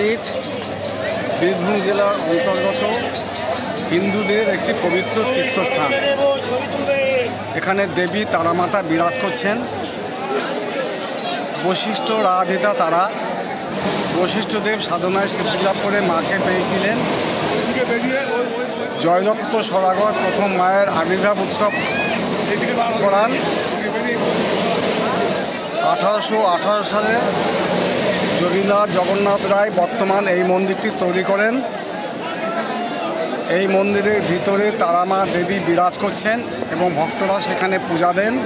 তারাপীঠ বীরভূম জেলার অন্তর্গত হিন্দুদের একটি পবিত্র তীর্থস্থান। এখানে দেবী তারামাতা বিরাজ করছেন। বশিষ্ঠ রাধিতা তারা বশিষ্ঠদেব সাধনায় সিদ্ধিলাভ করে মাকে পেয়েছিলেন। জয়দত্ত সদাগর প্রথম মায়ের আবির্ভাব উৎসব করান। 1818 সালে যোগীনাথ জগন্নাথ রায় বর্তমান এই মন্দিরটি তৈরি করেন। এই মন্দিরের ভিতরে তারামা দেবী বিরাজ করছেন এবং ভক্তরা সেখানে পূজা দেন।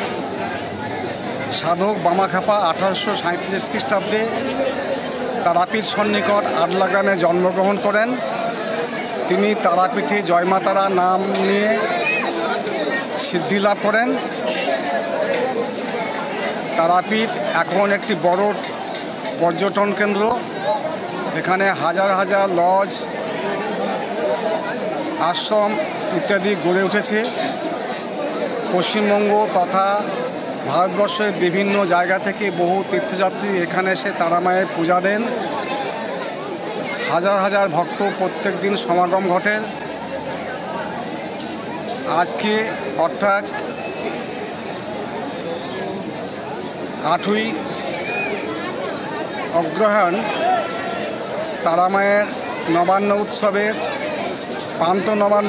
সাধক বামাখ্যাপা 1837 খ্রিস্টাব্দে তারাপীঠ সন্নিকট আদলা গ্রামে জন্মগ্রহণ করেন। তিনি তারাপীঠে জয়মাতারা নাম নিয়ে সিদ্ধি লাভ করেন। তারাপীঠ এখন একটি বড় পর্যটন কেন্দ্র। এখানে হাজার হাজার লজ, আশ্রম ইত্যাদি গড়ে উঠেছে। পশ্চিমবঙ্গ তথা ভারতবর্ষের বিভিন্ন জায়গা থেকে বহু তীর্থযাত্রী এখানে এসে তারামায়ের পূজা দেন। হাজার হাজার ভক্ত প্রত্যেক দিন সমাগম ঘটে। আজকে অর্থাৎ 8ই অগ্রহায়ণ তারামায়ের নবান্ন উৎসবের প্রান্ত নবান্ন।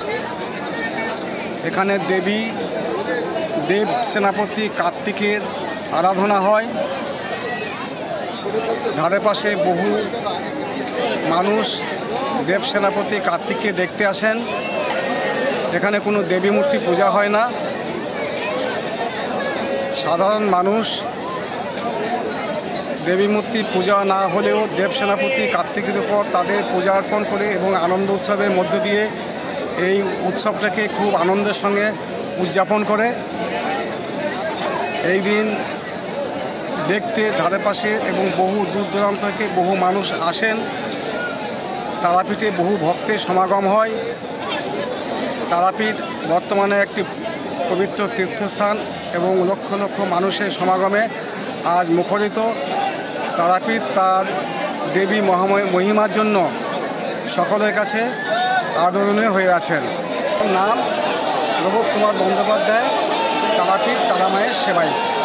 এখানে দেব সেনাপতি কার্তিকের আরাধনা হয়। ধারে পাশে বহু মানুষ দেব সেনাপতি কার্তিককে দেখতে আসেন। এখানে কোনো দেবী মূর্তি পূজা হয় না। সাধারণ মানুষ দেবী মূর্তি পূজা না হলেও দেব সেনাপতি কার্তিকের উপর তাদের পূজা অর্পণ করে এবং আনন্দ উৎসবের মধ্য দিয়ে এই উৎসবটাকে খুব আনন্দের সঙ্গে উদযাপন করে। এই দিন দেখতে ধারে পাশে এবং বহু দূর দূরান্ত থেকে বহু মানুষ আসেন। তারাপীঠে বহু ভক্তের সমাগম হয়। তারাপীঠ বর্তমানে একটি পবিত্র তীর্থস্থান এবং লক্ষ লক্ষ মানুষের সমাগমে আজ মুখরিত। তারাপীঠ তার দেবী মহিমার জন্য সকলের কাছে আদরণীয় হয়ে আছেন। নাম প্রবোধ কুমার বন্দ্যোপাধ্যায়, তারাপীঠ তারামায়ের সেবায়িত।